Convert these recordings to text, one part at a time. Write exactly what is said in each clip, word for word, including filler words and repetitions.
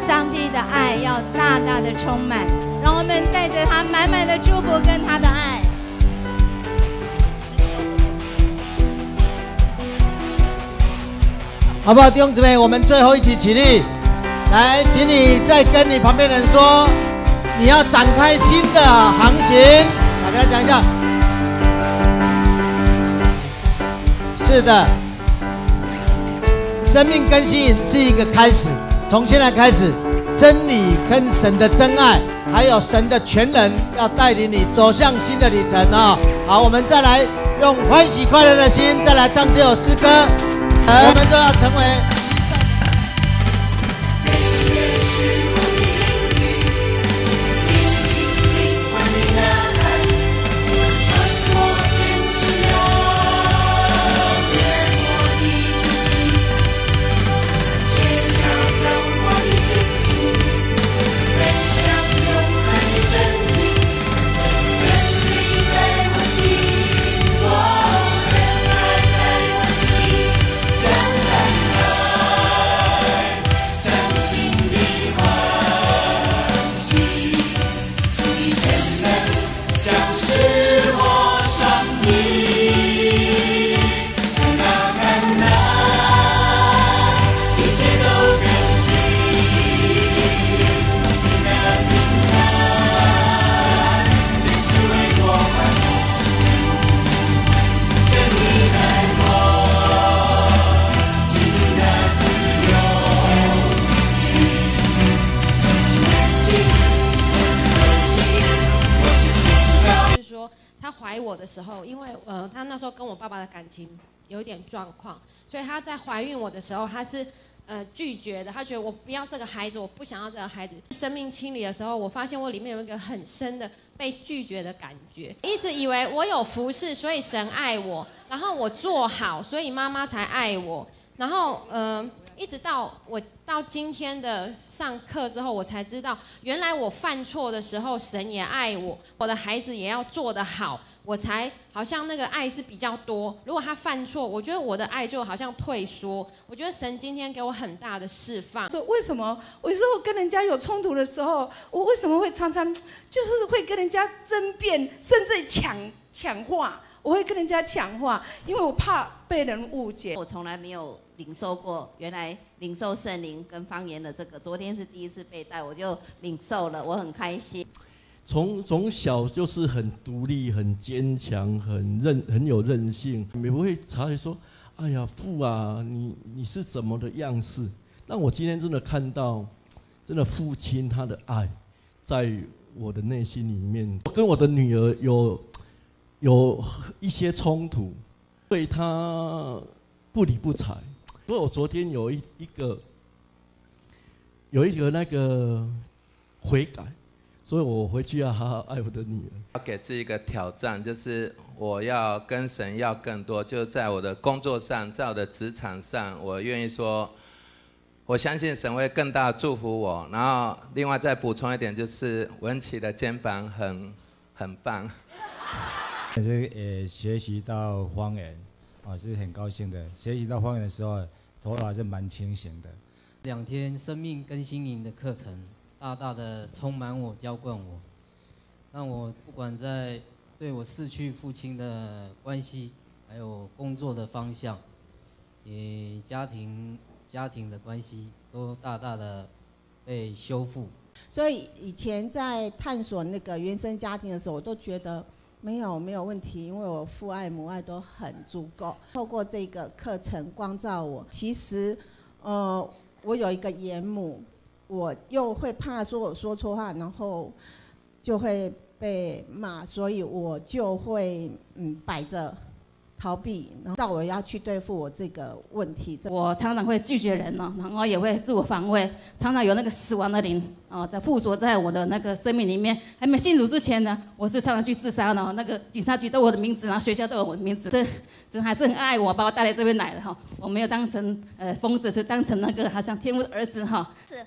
上帝的爱要大大的充满，让我们带着他满满的祝福跟他的爱。 好不好，弟兄姊妹？我们最后一起起立，来，请你再跟你旁边人说，你要展开新的航行。来，跟他讲一下。是的，生命更新是一个开始，从现在开始，真理跟神的真爱，还有神的全能，要带领你走向新的里程啊、哦！好，我们再来用欢喜快乐的心，再来唱这首诗歌。我们都要成为。 怀我的时候，因为呃，她那时候跟我爸爸的感情有一点状况，所以她在怀孕我的时候，她是呃拒绝的。她觉得我不要这个孩子，我不想要这个孩子。生命清理的时候，我发现我里面有一个很深的被拒绝的感觉。一直以为我有服侍，所以神爱我，然后我做好，所以妈妈才爱我。然后呃，一直到我到今天的上课之后，我才知道，原来我犯错的时候，神也爱我，我的孩子也要做得好，我才好像那个爱是比较多。如果他犯错，我觉得我的爱就好像退缩。我觉得神今天给我很大的释放。 说为什么我有时候跟人家有冲突的时候，我为什么会常常就是会跟人家争辩，甚至抢抢话？我会跟人家抢话，因为我怕被人误解。 我从来没有领受过，原来领受圣灵跟方言的这个，昨天是第一次被带，我就领受了，我很开心。 从从小就是很独立、很坚强、很韧、很有韧性，也不会察觉说，哎呀，父啊，你你是怎么的样式？那我今天真的看到，真的父亲他的爱，在我的内心里面，我跟我的女儿有。有一些冲突，对他不理不睬，所以我昨天有一一个有一个那个悔改，所以我回去要好好爱我的女儿。 要给自己一个挑战，就是我要跟神要更多，就在我的工作上，在我的职场上，我愿意说，我相信神会更大的祝福我。然后另外再补充一点，就是文琪的肩膀很很棒。 是呃学习到方言，啊是很高兴的。学习到方言的时候，头发是蛮清醒的。 两天生命更新营的课程，大大的充满我、浇灌我，让我不管在对我逝去父亲的关系，还有工作的方向，也家庭家庭的关系，都大大的被修复。 所以以前在探索那个原生家庭的时候，我都觉得。没有没有问题，因为我父爱母爱都很足够。透过这个课程光照我，其实，呃，我有一个严母，我又会怕说我说错话，然后就会被骂，所以我就会嗯摆着逃避，然后到我要去对付我这个问题。 我常常会拒绝人哦，然后也会自我防卫，常常有那个死亡的灵哦，在附着在我的那个生命里面。还没信主之前呢，我是常常去自杀呢。那个警察局都有我的名字，然后学校都有我的名字。这神还是很爱我，把我带来这边来的哈。我没有当成呃疯子，是当成那个好像天父的儿子哈。 是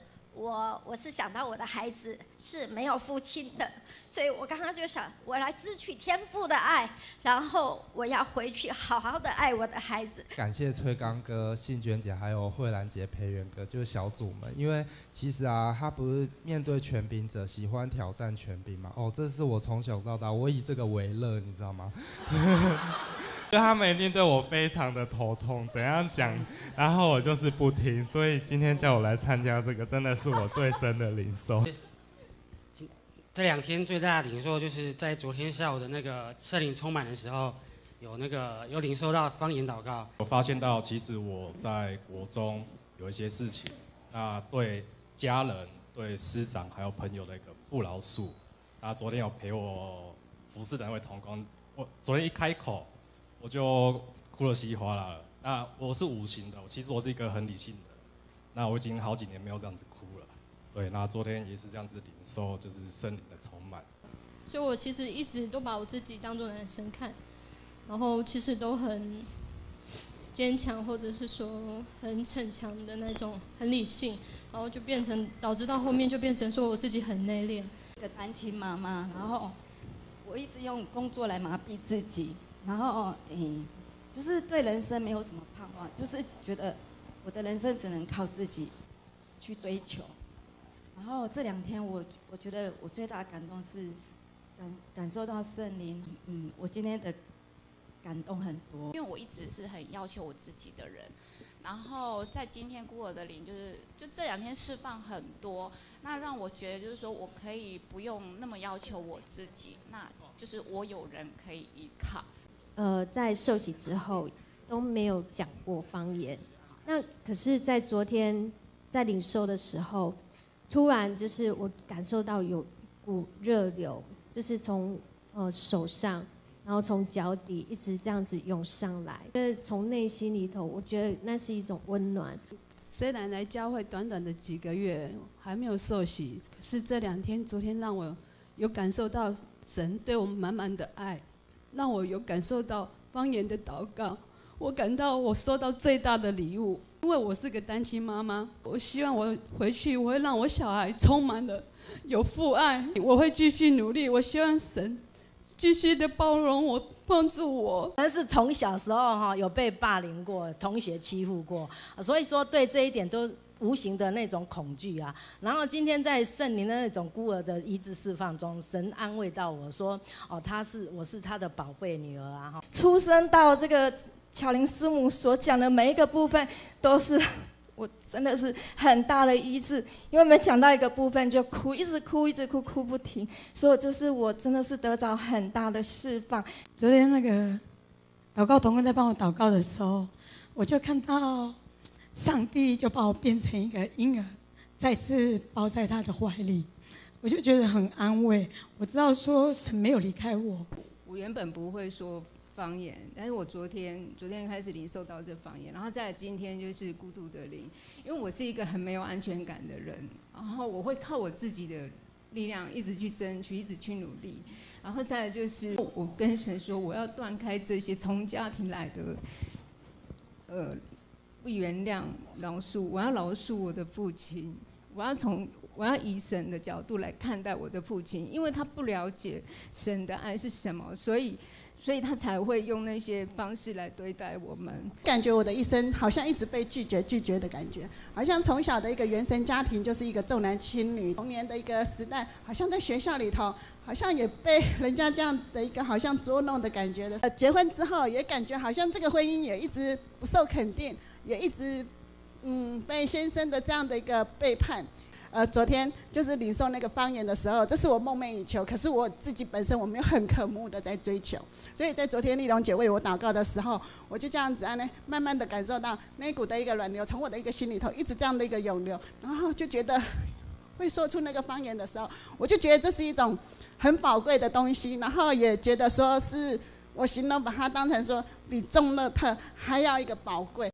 我我是想到我的孩子是没有父亲的，所以我刚刚就想，我来支取天父的爱，然后我要回去好好的爱我的孩子。 感谢崔刚哥、信娟姐还有慧兰姐、培元哥，就是小组们，因为其实啊，他不是面对权柄者喜欢挑战权柄嘛？哦，这是我从小到大，我以这个为乐，你知道吗？就他们一定对我非常的头痛，怎样讲，然后我就是不听，所以今天叫我来参加这个，真的是我最深的领受。 这两天最大的领受就是在昨天下午的那个圣灵充满的时候，有那个有领受到方言祷告。 我发现到，其实我在国中有一些事情，那对家人、对师长还有朋友的一个不饶恕。那昨天有陪我服侍的那位同工，我昨天一开口，我就哭得稀里哗啦了。那我是无形的，其实我是一个很理性的。那我已经好几年没有这样子哭了。对，那昨天也是这样子领受，就是圣灵的充满。 所以我其实一直都把我自己当作男生看，然后其实都很坚强，或者是说很逞强的那种，很理性，然后就变成导致到后面就变成说我自己很内敛。 一个单亲妈妈，然后我一直用工作来麻痹自己，然后诶、欸，就是对人生没有什么盼望，就是觉得我的人生只能靠自己去追求。然后这两天我我觉得我最大的感动是感感受到圣灵，嗯，我今天的感动很多， 因为我一直是很要求我自己的人，然后在今天孤儿的灵就是就这两天释放很多，那让我觉得就是说我可以不用那么要求我自己，那就是我有人可以依靠。 呃，在受洗之后都没有讲过方言，那可是在昨天在领受的时候。突然就是我感受到有一股热流，就是从呃手上，然后从脚底一直这样子涌上来，就是从内心里头，我觉得那是一种温暖。 虽然来教会短短的几个月还没有受洗，可是这两天昨天让我有感受到神对我们满满的爱，让我有感受到方言的祷告，我感到我收到最大的礼物。因为我是个单亲妈妈，我希望我回去我会让我小孩充满了有父爱，我会继续努力，我希望神继续的包容我，帮助我。 但是从小时候哈有被霸凌过，同学欺负过，所以说对这一点都无形的那种恐惧啊。然后今天在圣灵的那种孤儿的医治释放中，神安慰到我说，哦，他是我是他的宝贝女儿啊。 出生到这个。巧玲师母所讲的每一个部分，都是我真的是很大的医治，因为每讲到一个部分就哭，一直哭，一直哭，哭不停，所以这是我真的是得着很大的释放。 昨天那个祷告同工在帮我祷告的时候，我就看到上帝就把我变成一个婴儿，再次抱在他的怀里，我就觉得很安慰。我知道说神没有离开我。 我原本不会说方言，但是我昨天昨天开始领受到这方言，然后再来今天就是孤独的灵，因为我是一个很没有安全感的人，然后我会靠我自己的力量一直去争取，一直去努力，然后再来就是我跟神说，我要断开这些从家庭来的，呃，不原谅、饶恕，我要饶恕我的父亲，我要从我要以神的角度来看待我的父亲，因为他不了解神的爱是什么，所以。所以他才会用那些方式来对待我们。 感觉我的一生好像一直被拒绝、拒绝的感觉，好像从小的一个原生家庭就是一个重男轻女，童年的一个时代，好像在学校里头，好像也被人家这样的一个好像捉弄的感觉的。呃，结婚之后也感觉好像这个婚姻也一直不受肯定，也一直嗯被先生的这样的一个背叛。呃，昨天就是领受那个方言的时候，这是我梦寐以求，可是我自己本身我没有很渴慕的在追求，所以在昨天丽蓉姐为我祷告的时候，我就这样子啊呢，慢慢的感受到那股的一个暖流从我的一个心里头一直这样的一个涌流，然后就觉得会说出那个方言的时候，我就觉得这是一种很宝贵的东西，然后也觉得说是我形容把它当成说比中乐透还要一个宝贵。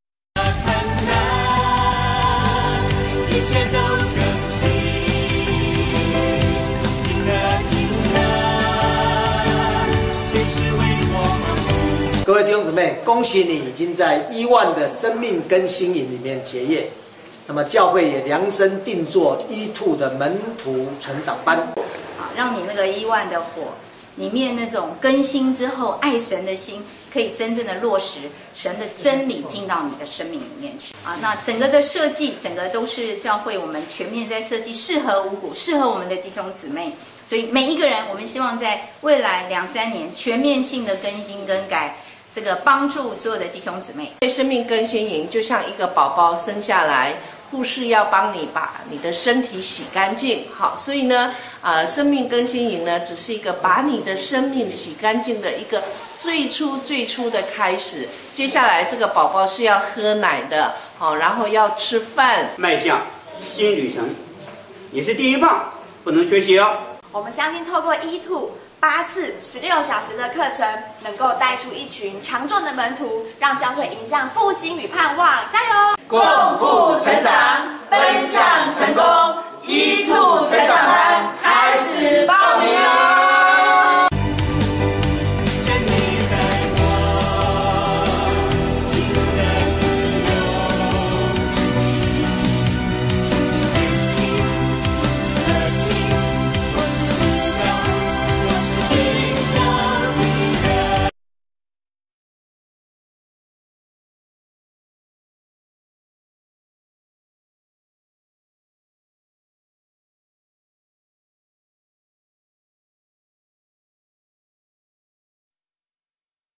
一切都更新，听了听了，随时为我忙。各位弟兄姊妹，恭喜你已经在伊万的生命更新营里面结业。 那么教会也量身定做 E 二 的门徒成长班， 啊，让你那个一万的火里面那种更新之后爱神的心，可以真正的落实神的真理进到你的生命里面去啊。那整个的设计，整个都是教会我们全面在设计，适合五谷，适合我们的弟兄姊妹。所以每一个人，我们希望在未来两三年全面性的更新更改。这个帮助所有的弟兄姊妹。 生命更新营就像一个宝宝生下来，护士要帮你把你的身体洗干净。好，所以呢，呃，生命更新营呢，只是一个把你的生命洗干净的一个最初最初的开始。接下来这个宝宝是要喝奶的，好，然后要吃饭， 迈向新旅程，也是第一棒，不能缺席哦。 我们相信透过 E 二八次十六小时的课程，能够带出一群强壮的门徒，让教会迎向复兴与盼望。加油！ 共赴成长，奔向成功。